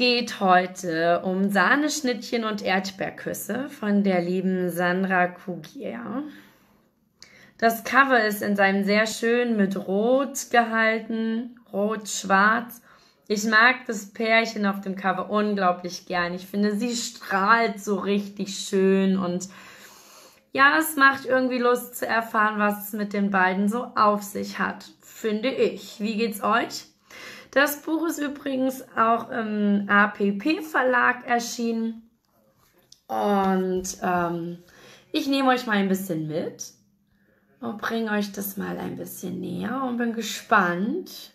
geht heute um Sahneschnittchen und Erdbeerküsse von der lieben Sandra Cugier. Das Cover ist in seinem sehr schön mit Rot gehalten, Rot-Schwarz. Ich mag das Pärchen auf dem Cover unglaublich gern. Ich finde, sie strahlt so richtig schön und ja, es macht irgendwie Lust zu erfahren, was es mit den beiden so auf sich hat, finde ich. Wie geht's euch? Das Buch ist übrigens auch im APP-Verlag erschienen und ich nehme euch mal ein bisschen mit und bringe euch das mal ein bisschen näher und bin gespannt,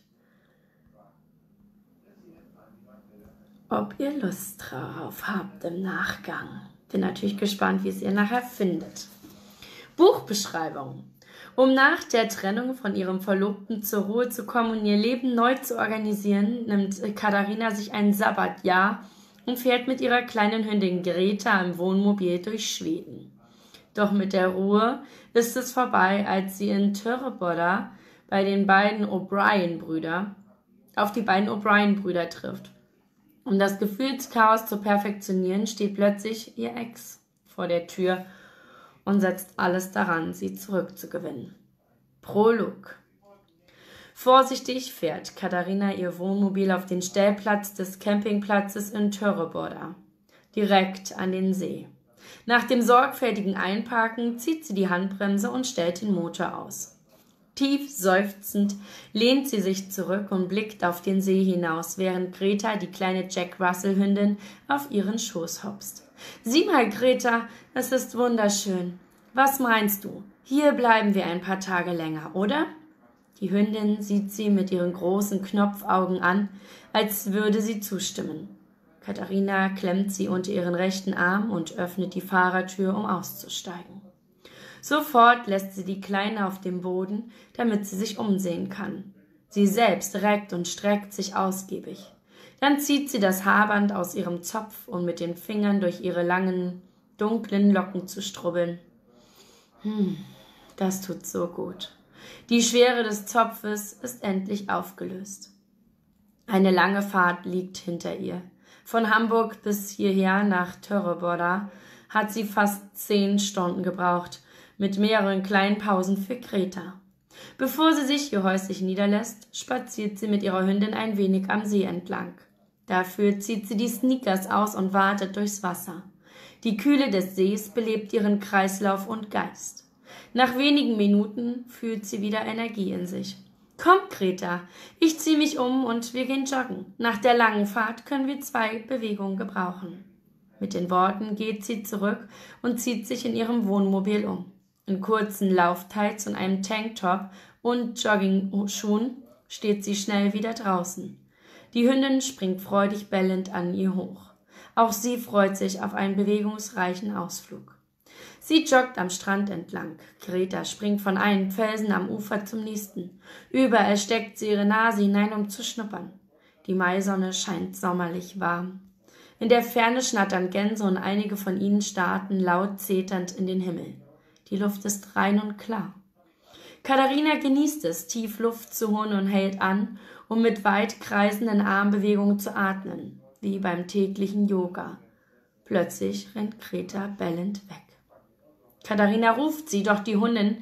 ob ihr Lust drauf habt im Nachgang. Bin natürlich gespannt, wie es ihr nachher findet. Buchbeschreibung. Um nach der Trennung von ihrem Verlobten zur Ruhe zu kommen und ihr Leben neu zu organisieren, nimmt Katharina sich ein Sabbatjahr und fährt mit ihrer kleinen Hündin Greta im Wohnmobil durch Schweden. Doch mit der Ruhe ist es vorbei, als sie in Töreboda bei den beiden O'Brien-Brüder auf die beiden O'Brien-Brüder trifft. Um das Gefühlschaos zu perfektionieren, steht plötzlich ihr Ex vor der Tür und setzt alles daran, sie zurückzugewinnen. Prolog. Vorsichtig fährt Katharina ihr Wohnmobil auf den Stellplatz des Campingplatzes in Töreboda, direkt an den See. Nach dem sorgfältigen Einparken zieht sie die Handbremse und stellt den Motor aus. Tief seufzend lehnt sie sich zurück und blickt auf den See hinaus, während Greta, die kleine Jack-Russell-Hündin, auf ihren Schoß hopst. Sieh mal, Greta, es ist wunderschön. Was meinst du? Hier bleiben wir ein paar Tage länger, oder? Die Hündin sieht sie mit ihren großen Knopfaugen an, als würde sie zustimmen. Katharina klemmt sie unter ihren rechten Arm und öffnet die Fahrertür, um auszusteigen. Sofort lässt sie die Kleine auf dem Boden, damit sie sich umsehen kann. Sie selbst reckt und streckt sich ausgiebig. Dann zieht sie das Haarband aus ihrem Zopf, um mit den Fingern durch ihre langen, dunklen Locken zu strubbeln. Das tut so gut. Die Schwere des Zopfes ist endlich aufgelöst. Eine lange Fahrt liegt hinter ihr. Von Hamburg bis hierher nach Töreboda hat sie fast 10 Stunden gebraucht, mit mehreren kleinen Pausen für Greta. Bevor sie sich hier häuslich niederlässt, spaziert sie mit ihrer Hündin ein wenig am See entlang. Dafür zieht sie die Sneakers aus und wartet durchs Wasser. Die Kühle des Sees belebt ihren Kreislauf und Geist. Nach wenigen Minuten fühlt sie wieder Energie in sich. »Komm, Greta, ich ziehe mich um und wir gehen joggen. Nach der langen Fahrt können wir 2 Bewegungen gebrauchen.« Mit den Worten geht sie zurück und zieht sich in ihrem Wohnmobil um. In kurzen Lauftights und einem Tanktop und Joggingschuhen steht sie schnell wieder draußen. Die Hündin springt freudig bellend an ihr hoch. Auch sie freut sich auf einen bewegungsreichen Ausflug. Sie joggt am Strand entlang. Greta springt von einem Felsen am Ufer zum nächsten. Überall steckt sie ihre Nase hinein, um zu schnuppern. Die Maisonne scheint sommerlich warm. In der Ferne schnattern Gänse und einige von ihnen starten laut zeternd in den Himmel. Die Luft ist rein und klar. Katharina genießt es, tief Luft zu holen und hält an, um mit weit kreisenden Armbewegungen zu atmen, wie beim täglichen Yoga. Plötzlich rennt Greta bellend weg. Katharina ruft sie, doch die Hündin,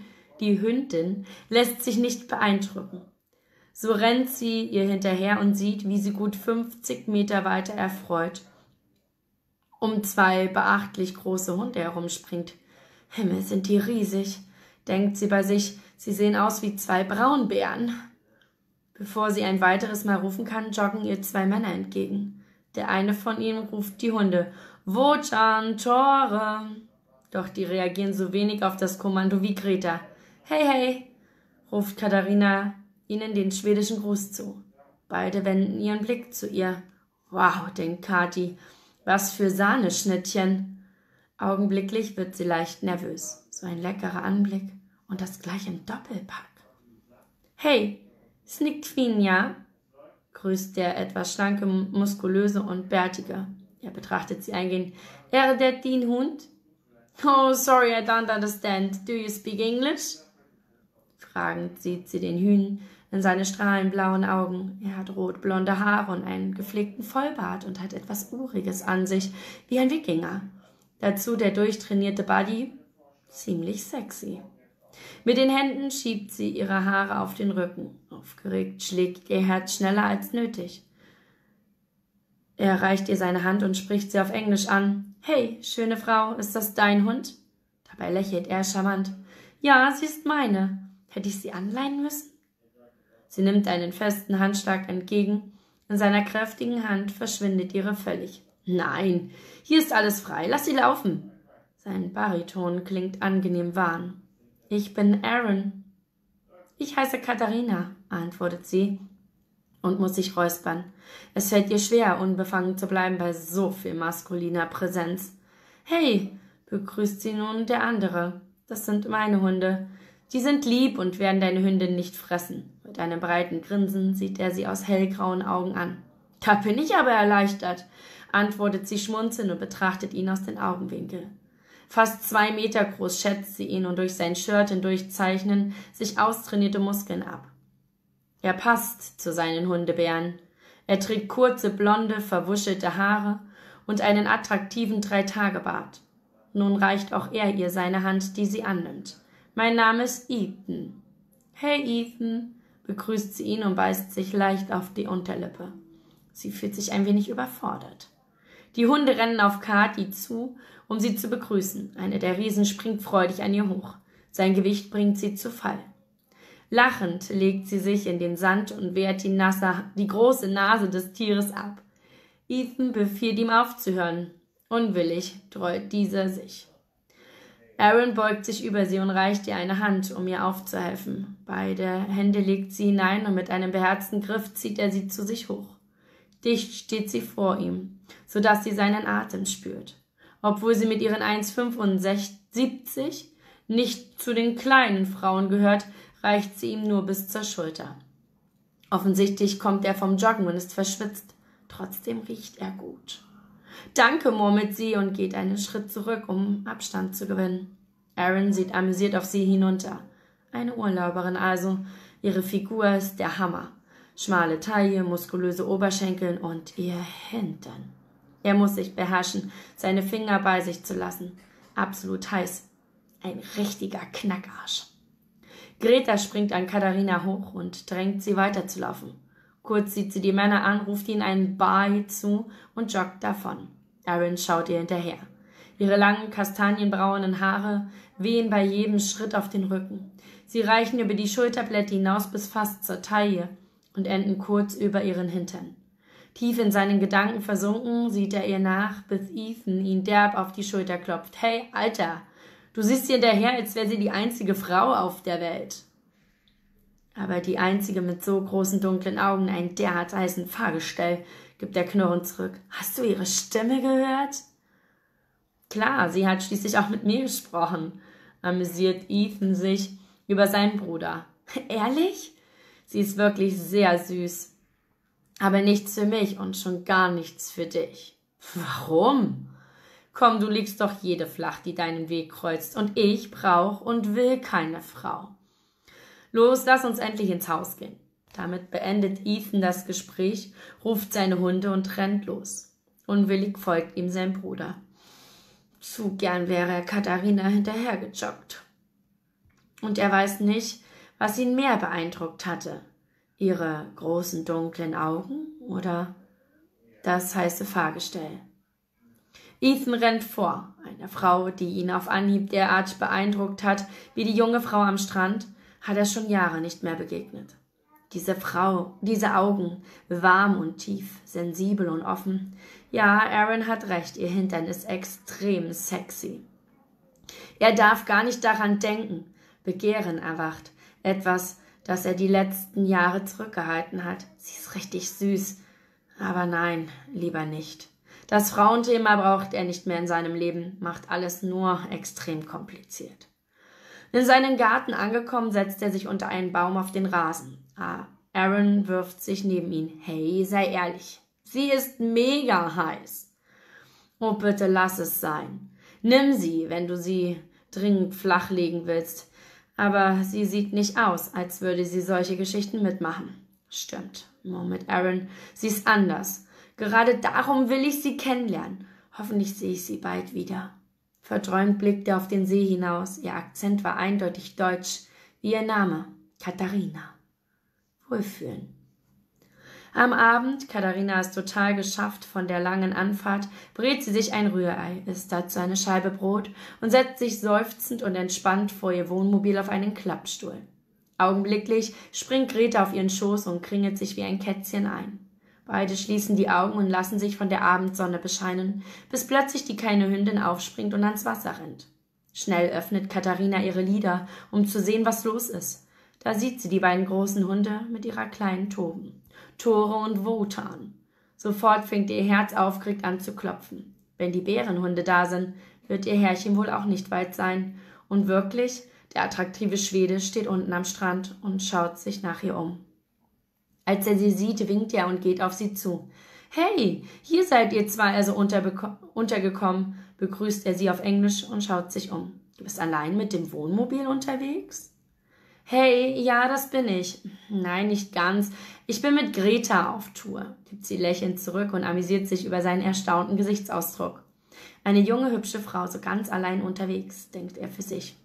lässt sich nicht beeindrucken. So rennt sie ihr hinterher und sieht, wie sie gut 50 Meter weiter erfreut um 2 beachtlich große Hunde herumspringt. Himmel, sind die riesig, denkt sie bei sich, sie sehen aus wie 2 Braunbären. Bevor sie ein weiteres Mal rufen kann, joggen ihr 2 Männer entgegen. Der eine von ihnen ruft die Hunde, Wojan, Tore. Doch die reagieren so wenig auf das Kommando wie Greta. Hey, hey, ruft Katharina ihnen den schwedischen Gruß zu. Beide wenden ihren Blick zu ihr. Wow, denkt Kathi, was für Sahneschnittchen. Augenblicklich wird sie leicht nervös. So ein leckerer Anblick und das gleich im Doppelpack. Hey, Snikfinja, grüßt der etwas schlanke, muskulöse und bärtige. Er betrachtet sie eingehend. Det din Hund? Oh, sorry, I don't understand. Do you speak English? Fragend sieht sie den Hühn in seine strahlend blauen Augen. Er hat rotblonde Haare und einen gepflegten Vollbart und hat etwas Uriges an sich, wie ein Wikinger. Dazu der durchtrainierte Body, ziemlich sexy. Mit den Händen schiebt sie ihre Haare auf den Rücken. Aufgeregt schlägt ihr Herz schneller als nötig. Er reicht ihr seine Hand und spricht sie auf Englisch an. »Hey, schöne Frau, ist das dein Hund?« Dabei lächelt er charmant. »Ja, sie ist meine. Hätte ich sie anleihen müssen?« Sie nimmt einen festen Handschlag entgegen. In seiner kräftigen Hand verschwindet ihre völlig. »Nein, hier ist alles frei. Lass sie laufen.« Sein Bariton klingt angenehm warm. »Ich bin Aaron.« »Ich heiße Katharina«, antwortet sie und muss sich räuspern. Es fällt ihr schwer, unbefangen zu bleiben bei so viel maskuliner Präsenz. »Hey«, begrüßt sie nun der andere. »Das sind meine Hunde. Die sind lieb und werden deine Hündin nicht fressen.« Mit einem breiten Grinsen sieht er sie aus hellgrauen Augen an. »Da bin ich aber erleichtert«, antwortet sie schmunzelnd und betrachtet ihn aus den Augenwinkeln. Fast 2 Meter groß schätzt sie ihn und durch sein Shirt hindurch zeichnen sich austrainierte Muskeln ab. Er passt zu seinen Hundebären. Er trägt kurze, blonde, verwuschelte Haare und einen attraktiven 3-Tage-Bart. Nun reicht auch er ihr seine Hand, die sie annimmt. »Mein Name ist Ethan.« »Hey, Ethan«, begrüßt sie ihn und beißt sich leicht auf die Unterlippe. Sie fühlt sich ein wenig überfordert. Die Hunde rennen auf Kathi zu, um sie zu begrüßen. Eine der Riesen springt freudig an ihr hoch. Sein Gewicht bringt sie zu Fall. Lachend legt sie sich in den Sand und wehrt die große Nase des Tieres ab. Ethan befiehlt ihm aufzuhören. Unwillig dreut dieser sich. Aaron beugt sich über sie und reicht ihr eine Hand, um ihr aufzuhelfen. Beide Hände legt sie hinein und mit einem beherzten Griff zieht er sie zu sich hoch. Dicht steht sie vor ihm, sodass sie seinen Atem spürt. Obwohl sie mit ihren 1,75 nicht zu den kleinen Frauen gehört, reicht sie ihm nur bis zur Schulter. Offensichtlich kommt er vom Joggen und ist verschwitzt. Trotzdem riecht er gut. »Danke«, murmelt sie und geht einen Schritt zurück, um Abstand zu gewinnen. Aaron sieht amüsiert auf sie hinunter. Eine Urlauberin also. Ihre Figur ist der Hammer. Schmale Taille, muskulöse Oberschenkel und ihr Hintern. Er muss sich beherrschen, seine Finger bei sich zu lassen. Absolut heiß. Ein richtiger Knackarsch. Greta springt an Katharina hoch und drängt sie weiterzulaufen. Kurz sieht sie die Männer an, ruft ihnen einen Bye zu und joggt davon. Aaron schaut ihr hinterher. Ihre langen, kastanienbraunen Haare wehen bei jedem Schritt auf den Rücken. Sie reichen über die Schulterblätter hinaus bis fast zur Taille und enden kurz über ihren Hintern. Tief in seinen Gedanken versunken, sieht er ihr nach, bis Ethan ihn derb auf die Schulter klopft. »Hey, Alter, du siehst ihr hinterher, als wäre sie die einzige Frau auf der Welt.« Aber die einzige mit so großen dunklen Augen, ein derart heißen Fahrgestell, gibt er knurrend zurück. »Hast du ihre Stimme gehört?« »Klar, sie hat schließlich auch mit mir gesprochen«, amüsiert Ethan sich über seinen Bruder. »Ehrlich? Sie ist wirklich sehr süß. Aber nichts für mich und schon gar nichts für dich.« »Warum?« »Komm, du liegst doch jede flach, die deinen Weg kreuzt, und ich brauch und will keine Frau. Los, lass uns endlich ins Haus gehen.« Damit beendet Ethan das Gespräch, ruft seine Hunde und rennt los. Unwillig folgt ihm sein Bruder. Zu gern wäre er Katharina hinterhergejoggt. Und er weiß nicht, was ihn mehr beeindruckt hatte. Ihre großen dunklen Augen oder das heiße Fahrgestell. Ethan rennt vor. Eine Frau, die ihn auf Anhieb derart beeindruckt hat, wie die junge Frau am Strand, hat er schon Jahre nicht mehr begegnet. Diese Frau, diese Augen, warm und tief, sensibel und offen. Ja, Aaron hat recht, ihr Hintern ist extrem sexy. Er darf gar nicht daran denken. Begehren erwacht. Etwas, das er die letzten Jahre zurückgehalten hat. Sie ist richtig süß. Aber nein, lieber nicht. Das Frauenthema braucht er nicht mehr in seinem Leben, macht alles nur extrem kompliziert. In seinem Garten angekommen, setzt er sich unter einen Baum auf den Rasen. Aaron wirft sich neben ihn. »Hey, sei ehrlich. Sie ist mega heiß.« »Oh, bitte lass es sein. Nimm sie, wenn du sie dringend flachlegen willst. Aber sie sieht nicht aus, als würde sie solche Geschichten mitmachen. Stimmt, murmelt Aaron, sie ist anders. Gerade darum will ich sie kennenlernen. Hoffentlich sehe ich sie bald wieder. Verträumt blickt er auf den See hinaus. Ihr Akzent war eindeutig deutsch, wie ihr Name, Katharina. Wohlfühlen. Am Abend, Katharina ist total geschafft von der langen Anfahrt, brät sie sich ein Rührei, isst dazu eine Scheibe Brot und setzt sich seufzend und entspannt vor ihr Wohnmobil auf einen Klappstuhl. Augenblicklich springt Greta auf ihren Schoß und kringelt sich wie ein Kätzchen ein. Beide schließen die Augen und lassen sich von der Abendsonne bescheinen, bis plötzlich die kleine Hündin aufspringt und ans Wasser rennt. Schnell öffnet Katharina ihre Lider, um zu sehen, was los ist. Da sieht sie die beiden großen Hunde mit ihrer kleinen Toben. Tore und Wotan. Sofort fängt ihr Herz aufgeregt an zu klopfen. Wenn die Bärenhunde da sind, wird ihr Herrchen wohl auch nicht weit sein. Und wirklich, der attraktive Schwede steht unten am Strand und schaut sich nach ihr um. Als er sie sieht, winkt er und geht auf sie zu. »Hey, hier seid ihr zwei also untergekommen«, begrüßt er sie auf Englisch und schaut sich um. »Du bist allein mit dem Wohnmobil unterwegs?« »Hey, ja, das bin ich.« »Nein, nicht ganz. Ich bin mit Greta auf Tour«, gibt sie lächelnd zurück und amüsiert sich über seinen erstaunten Gesichtsausdruck. Eine junge, hübsche Frau, so ganz allein unterwegs, denkt er für sich.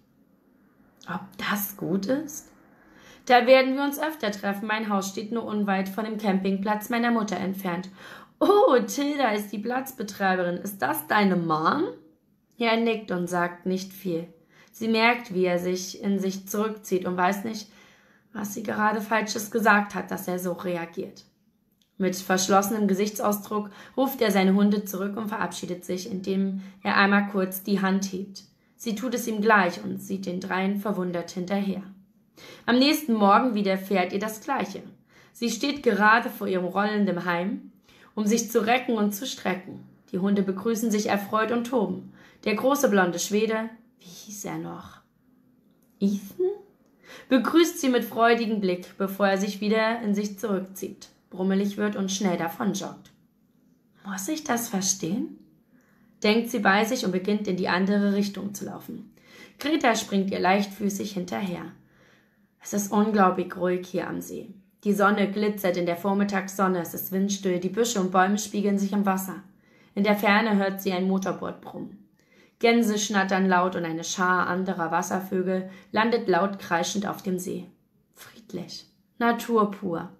Ob das gut ist? Da werden wir uns öfter treffen. Mein Haus steht nur unweit von dem Campingplatz meiner Mutter entfernt. Oh, Tilda ist die Platzbetreiberin. Ist das deine Mom? Er nickt und sagt nicht viel. Sie merkt, wie er sich in sich zurückzieht und weiß nicht, was sie gerade Falsches gesagt hat, dass er so reagiert. Mit verschlossenem Gesichtsausdruck ruft er seine Hunde zurück und verabschiedet sich, indem er einmal kurz die Hand hebt. Sie tut es ihm gleich und sieht den dreien verwundert hinterher. Am nächsten Morgen widerfährt ihr das Gleiche. Sie steht gerade vor ihrem rollenden Heim, um sich zu recken und zu strecken. Die Hunde begrüßen sich erfreut und toben. Der große blonde Schwede, wie hieß er noch? Ethan? Begrüßt sie mit freudigem Blick, bevor er sich wieder in sich zurückzieht, brummelig wird und schnell davon joggt. Muss ich das verstehen? Denkt sie bei sich und beginnt in die andere Richtung zu laufen. Greta springt ihr leichtfüßig hinterher. Es ist unglaublich ruhig hier am See. Die Sonne glitzert in der Vormittagssonne, es ist windstill, die Büsche und Bäume spiegeln sich im Wasser. In der Ferne hört sie ein Motorboot brummen. Gänse schnattern laut und eine Schar anderer Wasservögel landet laut kreischend auf dem See. Friedlich. Natur pur.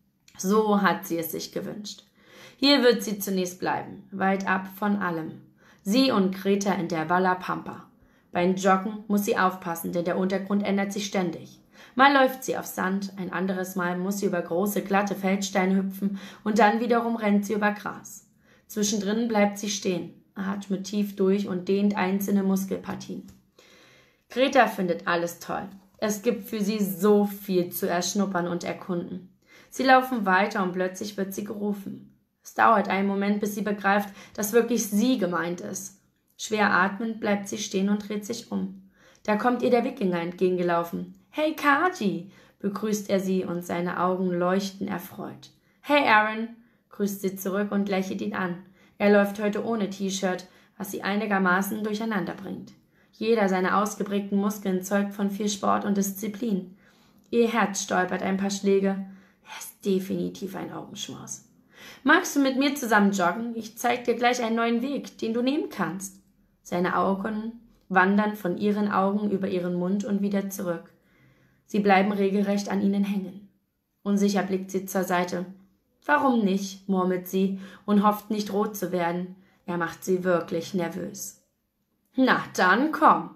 So hat sie es sich gewünscht. Hier wird sie zunächst bleiben, weit ab von allem. Sie und Greta in der Valla Pampa. Beim Joggen muss sie aufpassen, denn der Untergrund ändert sich ständig. Mal läuft sie auf Sand, ein anderes Mal muss sie über große, glatte Feldsteine hüpfen und dann wiederum rennt sie über Gras. Zwischendrin bleibt sie stehen, atmet tief durch und dehnt einzelne Muskelpartien. Greta findet alles toll. Es gibt für sie so viel zu erschnuppern und erkunden. Sie laufen weiter und plötzlich wird sie gerufen. Es dauert einen Moment, bis sie begreift, dass wirklich sie gemeint ist. Schwer atmend bleibt sie stehen und dreht sich um. Da kommt ihr der Wikinger entgegengelaufen. »Hey, Kaji«, begrüßt er sie und seine Augen leuchten erfreut. »Hey, Aaron«, grüßt sie zurück und lächelt ihn an. Er läuft heute ohne T-Shirt, was sie einigermaßen durcheinander bringt. Jeder seiner ausgeprägten Muskeln zeugt von viel Sport und Disziplin. Ihr Herz stolpert ein paar Schläge. Er ist definitiv ein Augenschmaus. »Magst du mit mir zusammen joggen? Ich zeig dir gleich einen neuen Weg, den du nehmen kannst.« Seine Augen wandern von ihren Augen über ihren Mund und wieder zurück. Sie bleiben regelrecht an ihnen hängen. Unsicher blickt sie zur Seite. »Warum nicht?«, murmelt sie und hofft nicht rot zu werden. Er macht sie wirklich nervös. »Na, dann komm«,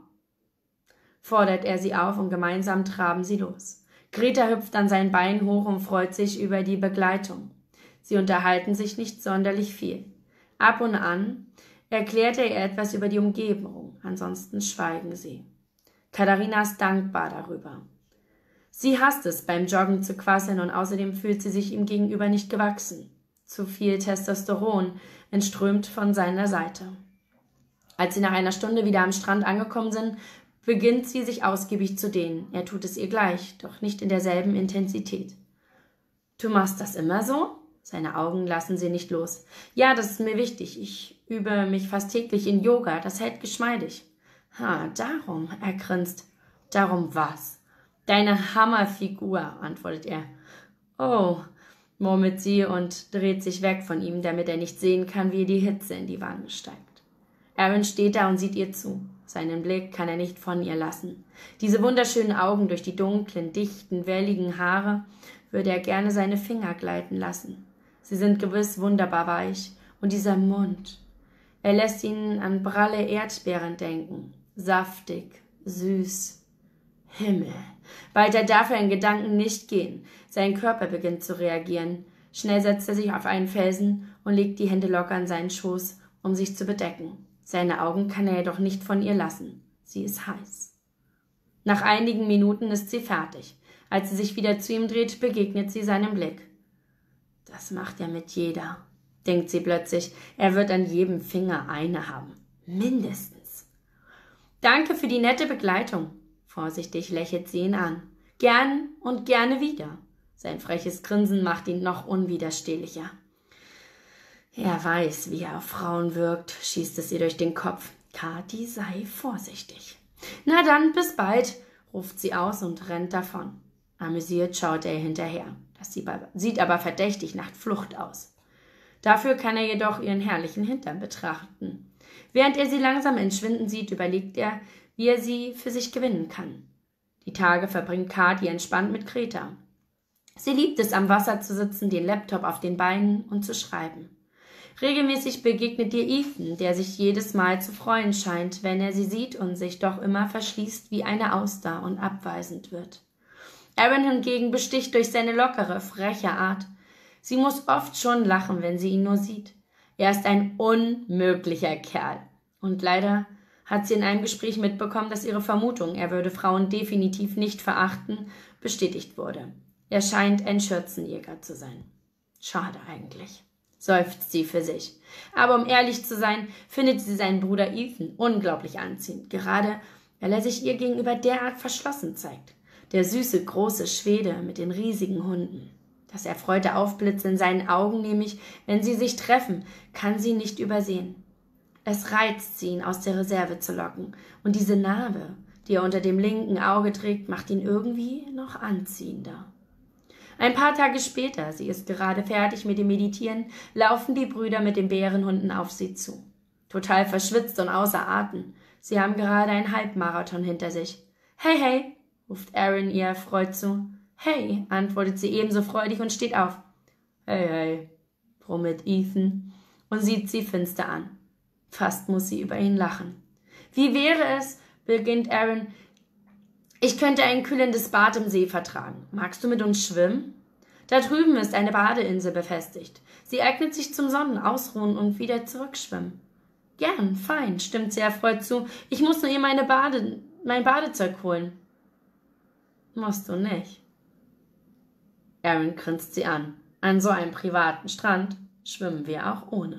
fordert er sie auf und gemeinsam traben sie los. Greta hüpft an seinen Beinen hoch und freut sich über die Begleitung. Sie unterhalten sich nicht sonderlich viel. Ab und an erklärt er ihr etwas über die Umgebung, ansonsten schweigen sie. Katharina ist dankbar darüber. Sie hasst es, beim Joggen zu quasseln und außerdem fühlt sie sich ihm gegenüber nicht gewachsen. Zu viel Testosteron entströmt von seiner Seite. Als sie nach einer Stunde wieder am Strand angekommen sind, beginnt sie sich ausgiebig zu dehnen. Er tut es ihr gleich, doch nicht in derselben Intensität. »Du machst das immer so?« Seine Augen lassen sie nicht los. »Ja, das ist mir wichtig. Ich übe mich fast täglich in Yoga. Das hält geschmeidig.« »Ha, darum«, er grinst. Darum was? Deine Hammerfigur, antwortet er. Oh, murmelt sie und dreht sich weg von ihm, damit er nicht sehen kann, wie ihr die Hitze in die Wangen steigt. Aaron steht da und sieht ihr zu. Seinen Blick kann er nicht von ihr lassen. Diese wunderschönen Augen durch die dunklen, dichten, welligen Haare würde er gerne seine Finger gleiten lassen. Sie sind gewiss wunderbar weich. Und dieser Mund. Er lässt ihn an pralle Erdbeeren denken. Saftig, süß. Himmel. Weiter darf er in Gedanken nicht gehen. Sein Körper beginnt zu reagieren. Schnell setzt er sich auf einen Felsen und legt die Hände locker an seinen Schoß, um sich zu bedecken. Seine Augen kann er jedoch nicht von ihr lassen. Sie ist heiß. Nach einigen Minuten ist sie fertig. Als sie sich wieder zu ihm dreht, begegnet sie seinem Blick. Das macht er mit jeder, denkt sie plötzlich. Er wird an jedem Finger eine haben. Mindestens. Danke für die nette Begleitung. Vorsichtig lächelt sie ihn an. Gern und gerne wieder. Sein freches Grinsen macht ihn noch unwiderstehlicher. Er weiß, wie er auf Frauen wirkt, schießt es ihr durch den Kopf. Kathi sei vorsichtig. Na dann, bis bald, ruft sie aus und rennt davon. Amüsiert schaut er hinterher. Das sieht aber verdächtig nach Flucht aus. Dafür kann er jedoch ihren herrlichen Hintern betrachten. Während er sie langsam entschwinden sieht, überlegt er, wie er sie für sich gewinnen kann. Die Tage verbringt Kathi entspannt mit Greta. Sie liebt es, am Wasser zu sitzen, den Laptop auf den Beinen und zu schreiben. Regelmäßig begegnet ihr Ethan, der sich jedes Mal zu freuen scheint, wenn er sie sieht und sich doch immer verschließt wie eine Auster und abweisend wird. Aaron hingegen besticht durch seine lockere, freche Art. Sie muss oft schon lachen, wenn sie ihn nur sieht. Er ist ein unmöglicher Kerl. Und leider hat sie in einem Gespräch mitbekommen, dass ihre Vermutung, er würde Frauen definitiv nicht verachten, bestätigt wurde. Er scheint ein Schürzenjäger zu sein. Schade eigentlich, seufzt sie für sich. Aber um ehrlich zu sein, findet sie seinen Bruder Ethan unglaublich anziehend, gerade weil er sich ihr gegenüber derart verschlossen zeigt. Der süße, große Schwede mit den riesigen Hunden. Das erfreute Aufblitzen in seinen Augen, nämlich, wenn sie sich treffen, kann sie nicht übersehen. Es reizt sie, ihn aus der Reserve zu locken. Und diese Narbe, die er unter dem linken Auge trägt, macht ihn irgendwie noch anziehender. Ein paar Tage später, sie ist gerade fertig mit dem Meditieren, laufen die Brüder mit den Bärenhunden auf sie zu. Total verschwitzt und außer Atem. Sie haben gerade einen Halbmarathon hinter sich. Hey, hey, ruft Aaron ihr erfreut zu. Hey, antwortet sie ebenso freudig und steht auf. Hey, hey, brummelt Ethan und sieht sie finster an. Fast muss sie über ihn lachen. Wie wäre es, beginnt Aaron, ich könnte ein kühlendes Bad im See vertragen. Magst du mit uns schwimmen? Da drüben ist eine Badeinsel befestigt. Sie eignet sich zum Sonnenausruhen und wieder zurückschwimmen. Gern, fein, stimmt sie erfreut zu. Ich muss nur ihr mein Badezeug holen. Musst du nicht. Aaron grinst sie an. An so einem privaten Strand schwimmen wir auch ohne.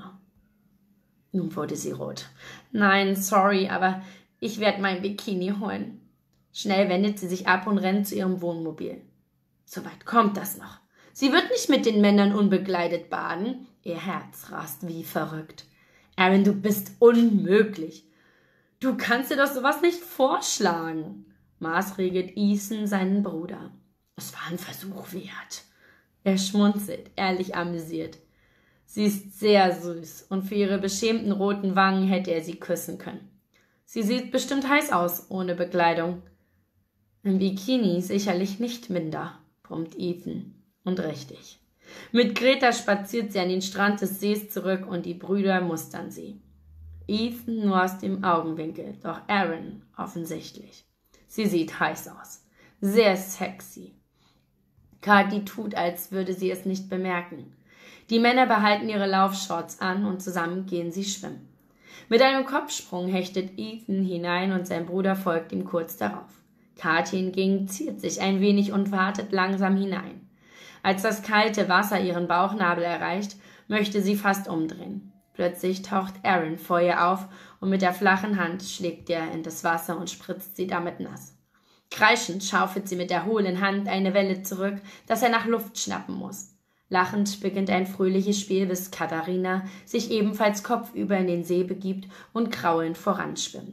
Nun wurde sie rot. Nein, sorry, aber ich werde mein Bikini holen. Schnell wendet sie sich ab und rennt zu ihrem Wohnmobil. Soweit kommt das noch. Sie wird nicht mit den Männern unbekleidet baden. Ihr Herz rast wie verrückt. Aaron, du bist unmöglich. Du kannst dir doch sowas nicht vorschlagen, maßregelt Ethan seinen Bruder. Es war ein Versuch wert. Er schmunzelt, ehrlich amüsiert. Sie ist sehr süß und für ihre beschämten roten Wangen hätte er sie küssen können. Sie sieht bestimmt heiß aus, ohne Bekleidung. Im Bikini sicherlich nicht minder, brummt Ethan. Und richtig. Mit Greta spaziert sie an den Strand des Sees zurück und die Brüder mustern sie. Ethan nur aus dem Augenwinkel, doch Aaron offensichtlich. Sie sieht heiß aus. Sehr sexy. Kathi tut, als würde sie es nicht bemerken. Die Männer behalten ihre Laufshorts an und zusammen gehen sie schwimmen. Mit einem Kopfsprung hechtet Ethan hinein und sein Bruder folgt ihm kurz darauf. Kathi hingegen ziert sich ein wenig und wartet langsam hinein. Als das kalte Wasser ihren Bauchnabel erreicht, möchte sie fast umdrehen. Plötzlich taucht Aaron vor ihr auf und mit der flachen Hand schlägt er in das Wasser und spritzt sie damit nass. Kreischend schaufelt sie mit der hohlen Hand eine Welle zurück, dass er nach Luft schnappen muss. Lachend beginnt ein fröhliches Spiel, bis Katharina sich ebenfalls kopfüber in den See begibt und graulend voranschwimmt.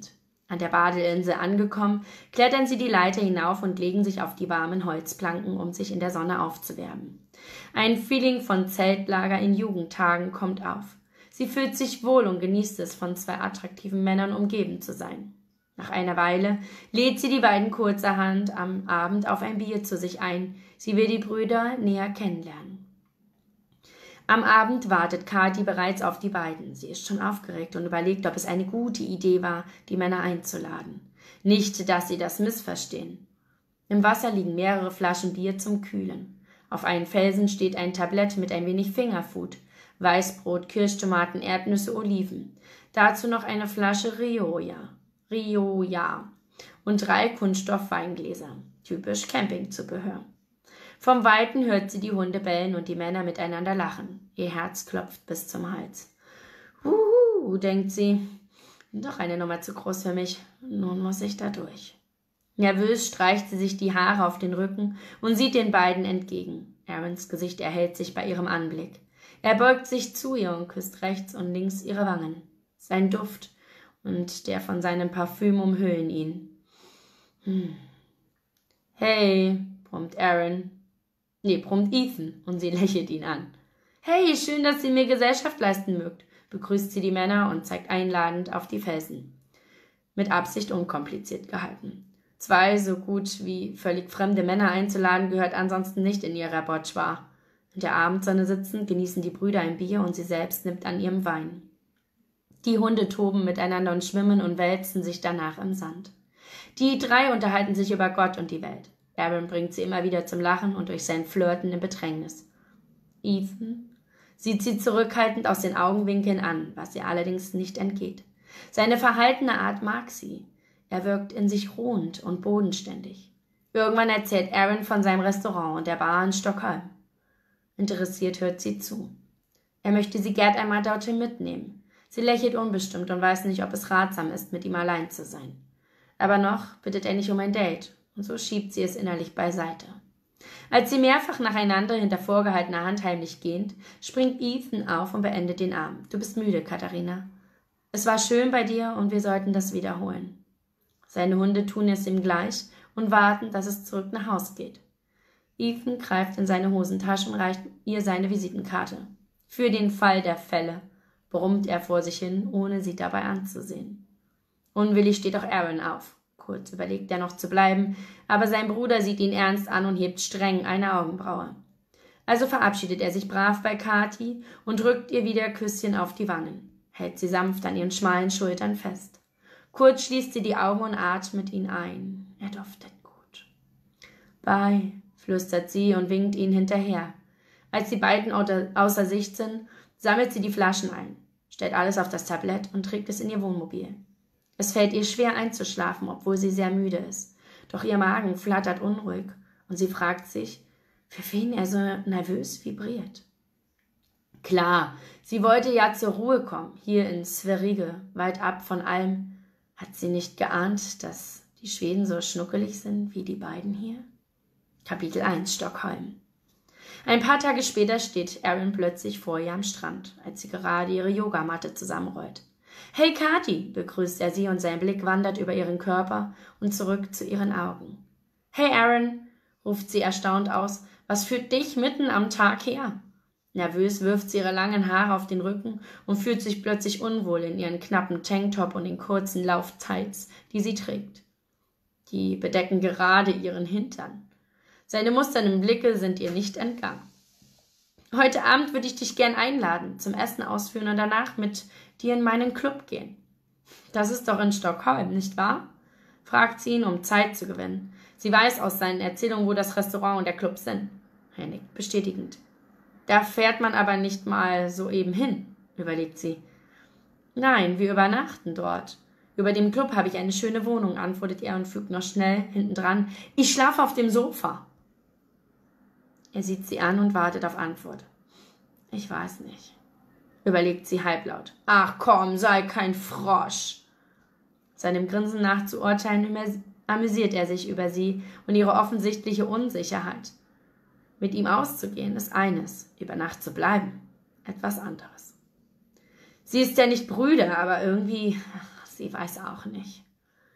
An der Badeinsel angekommen, klettern sie die Leiter hinauf und legen sich auf die warmen Holzplanken, um sich in der Sonne aufzuwärmen. Ein Feeling von Zeltlager in Jugendtagen kommt auf. Sie fühlt sich wohl und genießt es, von 2 attraktiven Männern umgeben zu sein. Nach einer Weile lädt sie die beiden kurzerhand am Abend auf ein Bier zu sich ein. Sie will die Brüder näher kennenlernen. Am Abend wartet Kathi bereits auf die beiden. Sie ist schon aufgeregt und überlegt, ob es eine gute Idee war, die Männer einzuladen. Nicht, dass sie das missverstehen. Im Wasser liegen mehrere Flaschen Bier zum Kühlen. Auf einem Felsen steht ein Tablett mit ein wenig Fingerfood, Weißbrot, Kirschtomaten, Erdnüsse, Oliven. Dazu noch eine Flasche Rioja und 3 Kunststoffweingläser. Typisch Campingzubehör. Vom Weiten hört sie die Hunde bellen und die Männer miteinander lachen. Ihr Herz klopft bis zum Hals. Denkt sie. Doch eine Nummer zu groß für mich. Nun muss ich da durch. Nervös streicht sie sich die Haare auf den Rücken und sieht den beiden entgegen. Aarons Gesicht erhellt sich bei ihrem Anblick. Er beugt sich zu ihr und küsst rechts und links ihre Wangen. Sein Duft und der von seinem Parfüm umhüllen ihn. Hey, brummt Ethan und sie lächelt ihn an. Hey, schön, dass ihr mir Gesellschaft leisten mögt, begrüßt sie die Männer und zeigt einladend auf die Felsen. Mit Absicht unkompliziert gehalten. 2 so gut wie völlig fremde Männer einzuladen, gehört ansonsten nicht in ihr Repertoire. In der Abendsonne sitzend genießen die Brüder ein Bier und sie selbst nimmt an ihrem Wein. Die Hunde toben miteinander und schwimmen und wälzen sich danach im Sand. Die 3 unterhalten sich über Gott und die Welt. Aaron bringt sie immer wieder zum Lachen und durch sein Flirten in Bedrängnis. Ethan sieht sie zurückhaltend aus den Augenwinkeln an, was ihr allerdings nicht entgeht. Seine verhaltene Art mag sie. Er wirkt in sich ruhend und bodenständig. Irgendwann erzählt Aaron von seinem Restaurant und der Bar in Stockholm. Interessiert hört sie zu. Er möchte sie gern einmal dorthin mitnehmen. Sie lächelt unbestimmt und weiß nicht, ob es ratsam ist, mit ihm allein zu sein. Aber noch bittet er nicht um ein Date. Und so schiebt sie es innerlich beiseite. Als sie mehrfach nacheinander hinter vorgehaltener Hand heimlich gehend, springt Ethan auf und beendet den Abend. Du bist müde, Katharina. Es war schön bei dir und wir sollten das wiederholen. Seine Hunde tun es ihm gleich und warten, dass es zurück nach Haus geht. Ethan greift in seine Hosentasche und reicht ihr seine Visitenkarte. Für den Fall der Fälle, brummt er vor sich hin, ohne sie dabei anzusehen. Unwillig steht auch Aaron auf. Kurz überlegt er noch zu bleiben, aber sein Bruder sieht ihn ernst an und hebt streng eine Augenbraue. Also verabschiedet er sich brav bei Kathi und drückt ihr wieder Küsschen auf die Wangen, hält sie sanft an ihren schmalen Schultern fest. Kurz schließt sie die Augen und atmet ihn ein. Er duftet gut. Bye, flüstert sie und winkt ihn hinterher. Als die beiden außer Sicht sind, sammelt sie die Flaschen ein, stellt alles auf das Tablett und trägt es in ihr Wohnmobil. Es fällt ihr schwer einzuschlafen, obwohl sie sehr müde ist. Doch ihr Magen flattert unruhig und sie fragt sich, für wen er so nervös vibriert. Klar, sie wollte ja zur Ruhe kommen, hier in Sverige, weit ab von allem. Hat sie nicht geahnt, dass die Schweden so schnuckelig sind wie die beiden hier? Kapitel 1, Stockholm. Ein paar Tage später steht Aaron plötzlich vor ihr am Strand, als sie gerade ihre Yogamatte zusammenrollt. »Hey Kathi«, begrüßt er sie und sein Blick wandert über ihren Körper und zurück zu ihren Augen. »Hey Aaron«, ruft sie erstaunt aus, »was führt dich mitten am Tag her?« Nervös wirft sie ihre langen Haare auf den Rücken und fühlt sich plötzlich unwohl in ihren knappen Tanktop und den kurzen Lauftights, die sie trägt. Die bedecken gerade ihren Hintern. Seine musternden Blicke sind ihr nicht entgangen. »Heute Abend würde ich dich gern einladen, zum Essen ausführen und danach mit dir in meinen Club gehen.« »Das ist doch in Stockholm, nicht wahr?« fragt sie ihn, um Zeit zu gewinnen. Sie weiß aus seinen Erzählungen, wo das Restaurant und der Club sind. Er nickt bestätigend. »Da fährt man aber nicht mal so eben hin«, überlegt sie. »Nein, wir übernachten dort. Über dem Club habe ich eine schöne Wohnung«, antwortet er und fügt noch schnell hintendran. »Ich schlafe auf dem Sofa.« Er sieht sie an und wartet auf Antwort. »Ich weiß nicht«, überlegt sie halblaut. »Ach komm, sei kein Frosch.« Seinem Grinsen nach zu urteilen, amüsiert er sich über sie und ihre offensichtliche Unsicherheit. Mit ihm auszugehen ist eines, über Nacht zu bleiben, etwas anderes. Sie ist ja nicht Brüder, aber irgendwie, sie weiß auch nicht.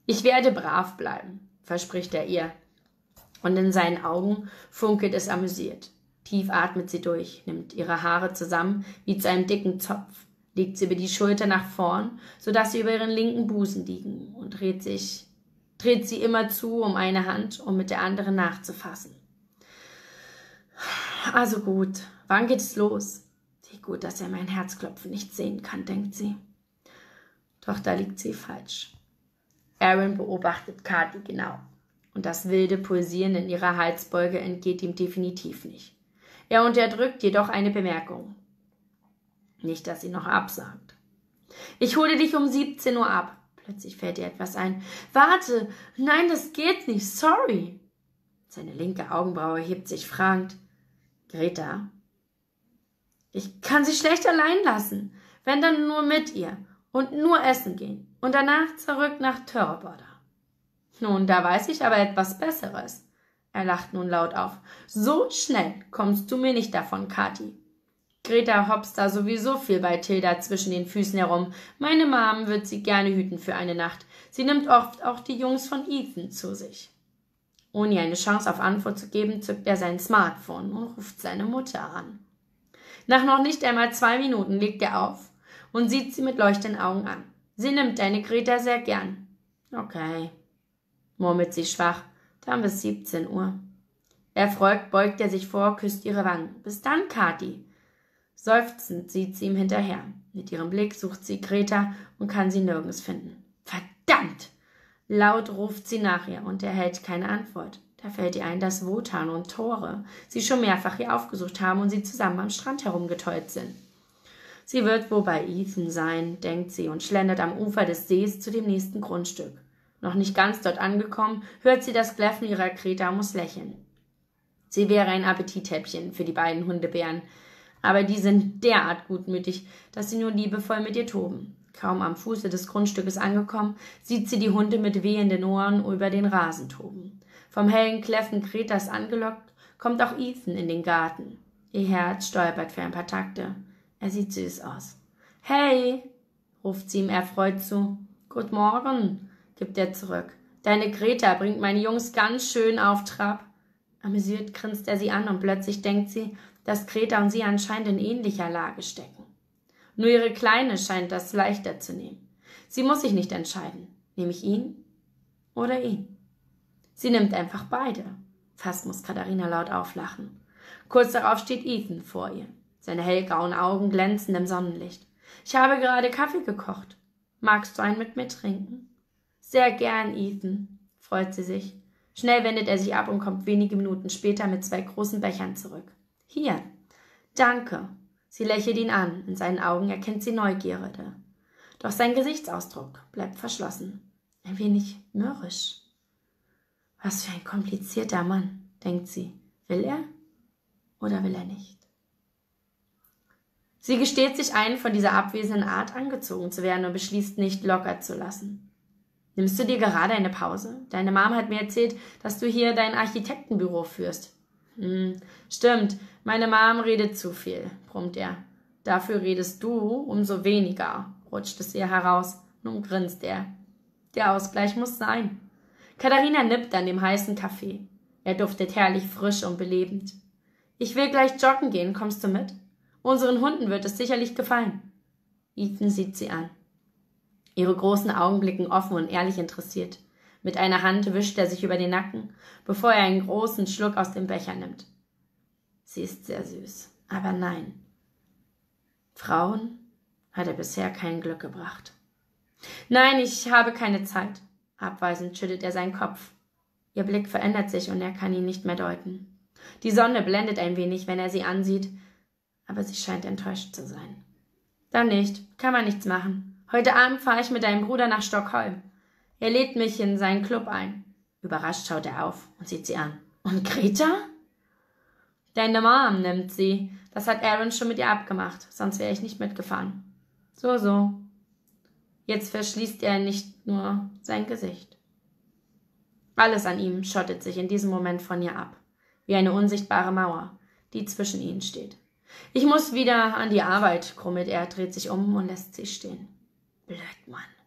Ich werde brav bleiben, verspricht er ihr. Und in seinen Augen funkelt es amüsiert. Tief atmet sie durch, nimmt ihre Haare zusammen wie zu einem dicken Zopf, legt sie über die Schulter nach vorn, sodass sie über ihren linken Busen liegen und dreht sie immer zu um eine Hand, um mit der anderen nachzufassen. Also gut, wann geht es los? Wie gut, dass er mein Herzklopfen nicht sehen kann, denkt sie. Doch da liegt sie falsch. Aaron beobachtet Kathi genau. Und das wilde Pulsieren in ihrer Halsbeuge entgeht ihm definitiv nicht. Er unterdrückt jedoch eine Bemerkung. Nicht, dass sie noch absagt. Ich hole dich um 17 Uhr ab. Plötzlich fällt ihr etwas ein. Warte, nein, das geht nicht, sorry. Seine linke Augenbraue hebt sich fragend. Greta? Ich kann sie schlecht allein lassen. Wenn dann nur mit ihr. Und nur essen gehen. Und danach zurück nach Törreboda. Nun, da weiß ich aber etwas Besseres. Er lacht nun laut auf. So schnell kommst du mir nicht davon, Kathi. Greta hopst da sowieso viel bei Tilda zwischen den Füßen herum. Meine Mom wird sie gerne hüten für eine Nacht. Sie nimmt oft auch die Jungs von Ethan zu sich. Ohne ihr eine Chance auf Antwort zu geben, zückt er sein Smartphone und ruft seine Mutter an. Nach noch nicht einmal 2 Minuten legt er auf und sieht sie mit leuchtenden Augen an. Sie nimmt deine Greta sehr gern. Okay, murmelt sie schwach. Dann bis 17 Uhr. Erfreut beugt er sich vor, küsst ihre Wangen. Bis dann, Kathi. Seufzend sieht sie ihm hinterher. Mit ihrem Blick sucht sie Greta und kann sie nirgends finden. Verdammt! Laut ruft sie nach ihr und erhält keine Antwort. Da fällt ihr ein, dass Wotan und Tore sie schon mehrfach hier aufgesucht haben und sie zusammen am Strand herumgetollt sind. Sie wird wohl bei Ethan sein, denkt sie und schlendert am Ufer des Sees zu dem nächsten Grundstück. Noch nicht ganz dort angekommen, hört sie das Kläffen ihrer Greta und muss lächeln. Sie wäre ein Appetithäppchen für die beiden Hundebären, aber die sind derart gutmütig, dass sie nur liebevoll mit ihr toben. Kaum am Fuße des Grundstückes angekommen, sieht sie die Hunde mit wehenden Ohren über den Rasen toben. Vom hellen Kläffen Gretas angelockt, kommt auch Ethan in den Garten. Ihr Herz stolpert für ein paar Takte. Er sieht süß aus. »Hey«, ruft sie ihm erfreut zu. »Guten Morgen«, gibt er zurück. »Deine Greta bringt meine Jungs ganz schön auf Trab.« Amüsiert grinst er sie an und plötzlich denkt sie, dass Greta und sie anscheinend in ähnlicher Lage stecken. Nur ihre Kleine scheint das leichter zu nehmen. Sie muss sich nicht entscheiden. Nehme ich ihn oder ihn? Sie nimmt einfach beide. Fast muss Katharina laut auflachen. Kurz darauf steht Ethan vor ihr. Seine hellgrauen Augen glänzen im Sonnenlicht. »Ich habe gerade Kaffee gekocht. Magst du einen mit mir trinken?« »Sehr gern, Ethan«, freut sie sich. Schnell wendet er sich ab und kommt wenige Minuten später mit 2 großen Bechern zurück. »Hier.« »Danke.« Sie lächelt ihn an. In seinen Augen erkennt sie Neugierde. Doch sein Gesichtsausdruck bleibt verschlossen. Ein wenig mürrisch. Was für ein komplizierter Mann, denkt sie. Will er oder will er nicht? Sie gesteht sich ein, von dieser abwesenden Art angezogen zu werden und beschließt nicht, locker zu lassen. »Nimmst du dir gerade eine Pause? Deine Mom hat mir erzählt, dass du hier dein Architektenbüro führst.« Stimmt, meine Mom redet zu viel«, brummt er. »Dafür redest du umso weniger«, rutscht es ihr heraus. Nun grinst er. Der Ausgleich muss sein. Katharina nippt an dem heißen Kaffee. Er duftet herrlich frisch und belebend. »Ich will gleich joggen gehen, kommst du mit? Unseren Hunden wird es sicherlich gefallen.« Ethan sieht sie an. Ihre großen Augen blicken offen und ehrlich interessiert. Mit einer Hand wischt er sich über den Nacken, bevor er einen großen Schluck aus dem Becher nimmt. Sie ist sehr süß, aber nein. Frauen hat er bisher kein Glück gebracht. »Nein, ich habe keine Zeit.« Abweisend schüttelt er seinen Kopf. Ihr Blick verändert sich und er kann ihn nicht mehr deuten. Die Sonne blendet ein wenig, wenn er sie ansieht, aber sie scheint enttäuscht zu sein. »Dann nicht, kann man nichts machen. Heute Abend fahre ich mit deinem Bruder nach Stockholm. Er lädt mich in seinen Club ein.« Überrascht schaut er auf und sieht sie an. »Und Greta?« »Deine Mom nimmt sie. Das hat Aaron schon mit ihr abgemacht, sonst wäre ich nicht mitgefahren.« So. Jetzt verschließt er nicht nur sein Gesicht. Alles an ihm schottet sich in diesem Moment von ihr ab, wie eine unsichtbare Mauer, die zwischen ihnen steht. »Ich muss wieder an die Arbeit«, grummelt er, dreht sich um und lässt sie stehen. Blöd, Mann.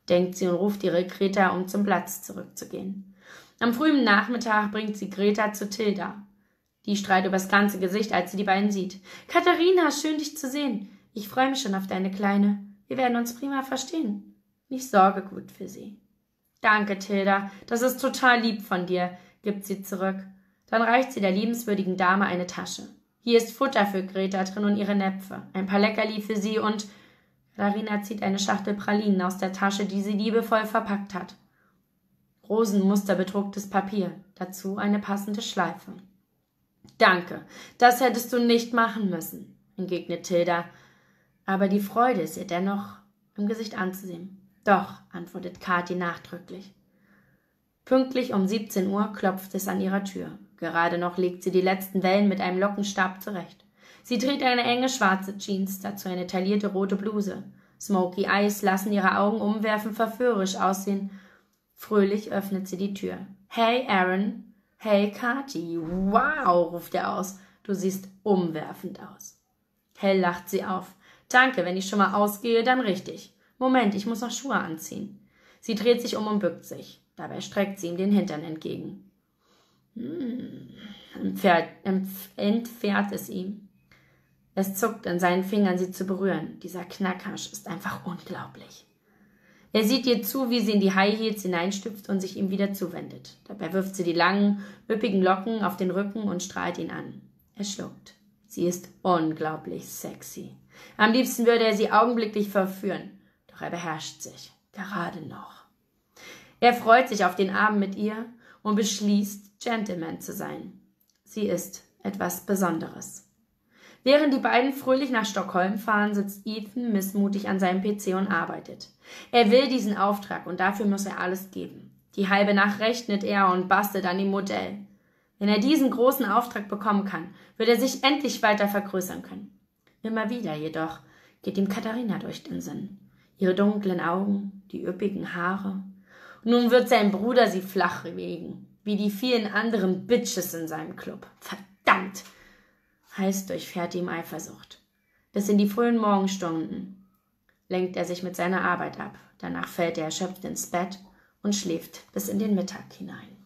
denkt sie und ruft ihre Greta, um zum Platz zurückzugehen. Am frühen Nachmittag bringt sie Greta zu Tilda. Die strahlt übers ganze Gesicht, als sie die beiden sieht. »Katharina, schön, dich zu sehen. Ich freue mich schon auf deine Kleine. Wir werden uns prima verstehen. Ich sorge gut für sie.« »Danke, Tilda. Das ist total lieb von dir«, gibt sie zurück. Dann reicht sie der liebenswürdigen Dame eine Tasche. Hier ist Futter für Greta drin und ihre Näpfe, ein paar Leckerli für sie und Katharina zieht eine Schachtel Pralinen aus der Tasche, die sie liebevoll verpackt hat. Rosenmusterbedrucktes Papier, dazu eine passende Schleife. »Danke, das hättest du nicht machen müssen«, entgegnet Tilda, aber die Freude ist ihr dennoch im Gesicht anzusehen. »Doch«, antwortet Kathi nachdrücklich. Pünktlich um 17 Uhr klopft es an ihrer Tür. Gerade noch legt sie die letzten Wellen mit einem Lockenstab zurecht. Sie trägt eine enge schwarze Jeans, dazu eine taillierte rote Bluse. Smoky Eyes lassen ihre Augen umwerfend verführerisch aussehen. Fröhlich öffnet sie die Tür. »Hey, Aaron!« »Hey, Kathi!« »Wow«, ruft er aus. »Du siehst umwerfend aus.« Hell lacht sie auf. »Danke, wenn ich schon mal ausgehe, dann richtig. Moment, ich muss noch Schuhe anziehen.« Sie dreht sich um und bückt sich. Dabei streckt sie ihm den Hintern entgegen. Entfährt es ihm. Es zuckt in seinen Fingern, sie zu berühren. Dieser Knackersch ist einfach unglaublich. Er sieht ihr zu, wie sie in die High Heels hineinstüpft und sich ihm wieder zuwendet. Dabei wirft sie die langen, üppigen Locken auf den Rücken und strahlt ihn an. Er schluckt. Sie ist unglaublich sexy. Am liebsten würde er sie augenblicklich verführen. Doch er beherrscht sich. Gerade noch. Er freut sich auf den Abend mit ihr und beschließt, Gentleman zu sein. Sie ist etwas Besonderes. Während die beiden fröhlich nach Stockholm fahren, sitzt Ethan missmutig an seinem PC und arbeitet. Er will diesen Auftrag und dafür muss er alles geben. Die halbe Nacht rechnet er und bastelt an dem Modell. Wenn er diesen großen Auftrag bekommen kann, wird er sich endlich weiter vergrößern können. Immer wieder jedoch geht ihm Katharina durch den Sinn. Ihre dunklen Augen, die üppigen Haare. Und nun wird sein Bruder sie flach legen, wie die vielen anderen Bitches in seinem Club. Verdammt! Heiß durchfährt ihm Eifersucht. Bis in die frühen Morgenstunden lenkt er sich mit seiner Arbeit ab. Danach fällt er erschöpft ins Bett und schläft bis in den Mittag hinein.